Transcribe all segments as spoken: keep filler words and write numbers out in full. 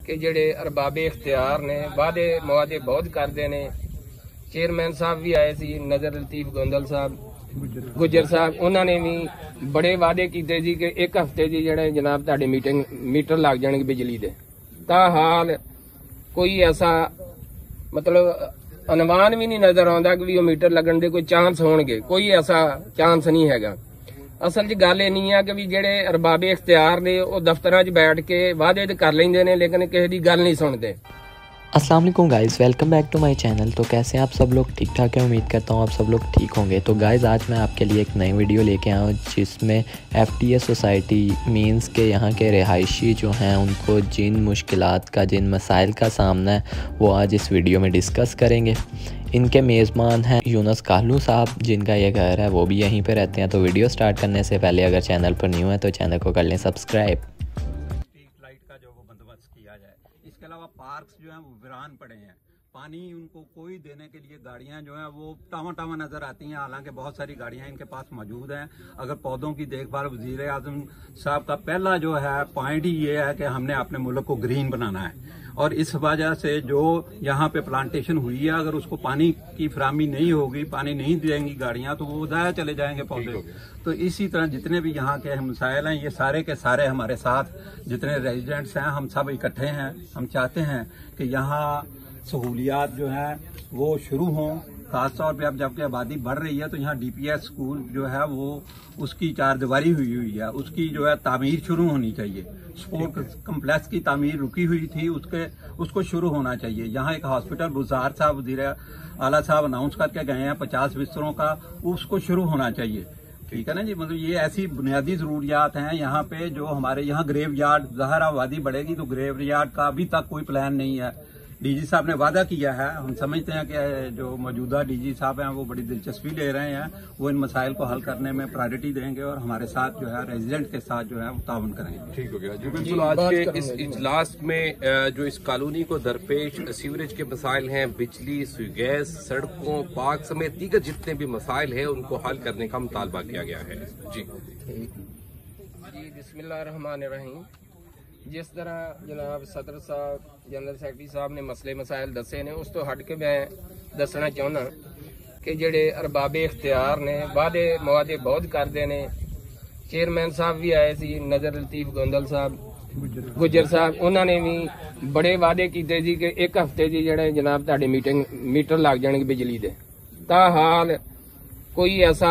کہ جڑے اربابے اختیار نے وعدے موعدے بہت کرتے ہیں. چیئرمین صاحب بھی آئے سی, نظر لطیف گوندل صاحب, گجر صاحب, انہوں نے بھی بڑے وعدے کیتے جی کہ ایک ہفتے جی جڑے جناب تہاڈے میٹنگ میٹر لگ جان گے بجلی دے. تاحال کوئی ایسا مطلب عنوان بھی نہیں نظر آتا کہ وہ میٹر لگن دے کوئی چانس ہون گے. کوئی ایسا چانس نہیں ہے. اصل چ گل یہ نہیں ہے کہ بھی جڑے اربابے اختیار نے وہ دفتر چ بیٹھ کے وعدے کر لیندے نے لیکن کسی کی گل نہیں سنتے. السلام علیکم guys, welcome back to my channel. تو کیسے آپ سب لوگ ٹھیک ٹھاک ہیں, امید کرتا ہوں آپ سب لوگ ٹھیک ہوں گے. تو گائز آج میں آپ کے لیے ایک نئی ویڈیو لے کے آیا ہوں جس میں F T S society means کے یہاں کے رہائشی جو ہیں ان کو جن مشکلات کا جن مسائل کا سامنا ہے وہ آج اس ویڈیو میں ڈسکس کریں گے. ان کے میزبان ہیں یونس کالو صاحب جن کا یہ گھر ہے, وہ بھی یہیں پہ رہتے ہیں. تو ویڈیو سٹارٹ کرنے سے پہلے اگر چینل پر نیو ہے تو چینل کو کر لیں سبسکرائب. اس کے علاوہ پارکس جو ہیں وہ ویران پڑے ہیں. پانی ان کو کوئی دینے کے لیے گاڑیاں جو ہیں وہ ٹاواں ٹاواں نظر آتی ہیں, حالانکہ بہت ساری گاڑیاں ان کے پاس موجود ہیں. اگر پودوں کی دیکھ بھال, وزیر اعظم صاحب کا پہلا جو ہے پوائنٹ ہی یہ ہے کہ ہم نے اپنے ملک کو گرین بنانا ہے, اور اس وجہ سے جو یہاں پہ پلانٹیشن ہوئی ہے اگر اس کو پانی کی فراہمی نہیں ہوگی, پانی نہیں دیں گی گاڑیاں, تو وہ ضائع چلے جائیں گے پودے. تو اسی طرح جتنے بھی یہاں کے مسائل ہیں یہ سارے کے سارے ہمارے ساتھ جتنے ریزیڈنٹس ہیں ہم سب اکٹھے ہیں. ہم چاہتے ہیں کہ یہاں سہولیات جو ہیں وہ شروع ہوں. خاص طور پہ اب جب کہ آبادی بڑھ رہی ہے تو یہاں ڈی پی ایس اسکول جو ہے وہ اس کی چار دیواری ہوئی ہوئی ہے, اس کی جو ہے تعمیر شروع ہونی چاہیے. اسپورٹ کمپلیکس کی تعمیر رکی ہوئی تھی, اس کے اس کو شروع ہونا چاہیے. یہاں ایک ہاسپٹل بزار صاحب وزیر اعلیٰ صاحب اناؤنس کر کے گئے ہیں پچاس بستروں کا, اس کو شروع ہونا چاہیے. ٹھیک ہے نا جی, مطلب یہ ایسی بنیادی ضروریات ہیں یہاں پہ جو ہمارے یہاں گریو یارڈ, ظاہر آبادی بڑھے گی تو گریو یارڈ کا ابھی تک کوئی پلان نہیں ہے. ڈی جی صاحب نے وعدہ کیا ہے, ہم سمجھتے ہیں کہ جو موجودہ ڈی جی صاحب ہیں وہ بڑی دلچسپی لے رہے ہیں, وہ ان مسائل کو حل کرنے میں پرائرٹی دیں گے اور ہمارے ساتھ جو ہے ریزیڈنٹ کے ساتھ جو ہے وہ تعاون کریں گے. ٹھیک ہو گیا جی. بالکل آج کے اس اجلاس میں جو اس کالونی کو درپیش سیوریج کے مسائل ہیں, بجلی, سوئی گیس, سڑکوں, پارک سمیت دیگر جتنے بھی مسائل ہیں ان کو حل کرنے کا مطالبہ کیا گیا ہے. جی جی بسم اللہ الرحمن الرحیم. جس طرح جناب صدر صاحب جنرل سیکرٹری صاحب نے مسئلے مسائل دسے نے, اس تو ہٹ کے میں دسنا چاہنا کہ جڑے اربابے اختیار نے وعدے موعدے بہت کرتے ہیں. چیئرمین صاحب بھی آئے سی, نظر لطیف گوندل صاحب, گجر صاحب, انہوں نے بھی بڑے وعدے کیتے جی کہ ایک ہفتے جی جڑے جناب تہاڈے میٹنگ میٹر لگ جان گے بجلی دے. تاحال کوئی ایسا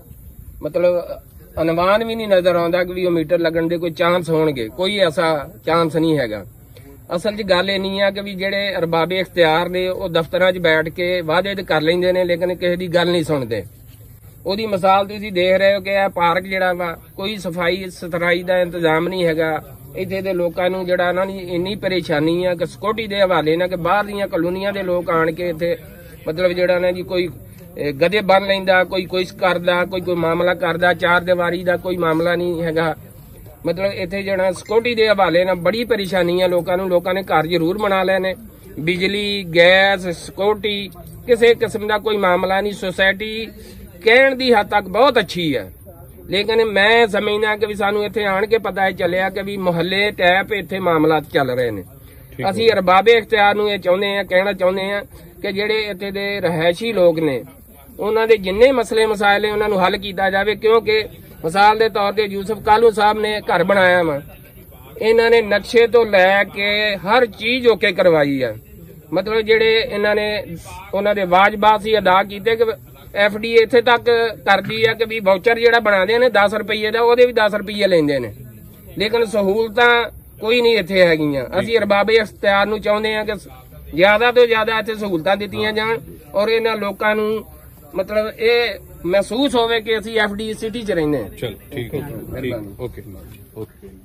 مطلب عنوان بھی نہیں نظر آتا کہ وہ میٹر لگن دے کوئی چانس ہون گے. کوئی ایسا چانس نہیں ہے. اصل چ گل یہ نہیں ہے کہ بھی جڑے اربابے اختیار نے وہ دفتر چ بیٹھ کے وعدے کر لیندے نے لیکن کسی کی گل نہیں سنتے. وہ مثال تھی دیکھ رہے ہو کہ یہ پارک جڑا وا کوئی صفائی ستھرائی کا انتظام نہیں ہے. اتنے دے لوکاں نوں جڑا نا اینی پریشانی ہے کہ سکیورٹی دے حوالے نہ کہ باہر دیا کالونیاں دے لوگ آن کے اتنے مطلب جڑا نا جی کوئی گدے بن لینا, کوئی کوئی کردا, کوئی کوئی معاملہ کردا, چار دیواری دا کوئی معاملہ نہیں ہے. مطلب اتنے جڑا سکیورٹی دے حوالے نہ بڑی پریشانی ہے لوکاں نوں. لوکاں نے گھر ضرور بنا لے نے, بجلی, گیس, سکیورٹی کسی قسم دا کوئی معاملہ نہیں. سوسائٹی کہن دی حد تک بہت اچھی ہے, لیکن میں سمجھنا کہ سانو اتنے آن کے پتا چلیا کہ بھی محلے ٹیپ اتنے معاملات چل رہے ہیں. اسی اربابے اختیار نوں یہ چاہتے ہیں, کہنا چاہتے ہیں کہ جڑے اتنے دے رہائشی لوگ نے انہوں نے جن مسئلے مسائل ہیں انہوں حل کیتا جاوے. کیونکہ مثال دے طور تے یوسف کالو صاحب نے گھر بنایا وا, انہوں نے نقشے تو لے کے ہر چیز اوکے کروائی ہے. مطلب جڑے انہوں نے انہوں نے واجبات ہی ادا کیتے کہ ایف ڈی اتنے تک کر دی ہے کہ بھی واؤچر جہاں بنا دے دس روپیے کا وہ بھی دس روپیے لیندے نے, لیکن سہولتاں کوئی نہیں اتنے ہے. اسی اربابے اختیار نوں چاہتے ہیں کہ زیادہ تو زیادہ اتنے سہولتاں دتیاں جان اور انہاں لوکاں نوں مطلب اے محسوس ہوئے کہ اسی ایف ڈی سٹی چ رہنے. چل ٹھیک ہے.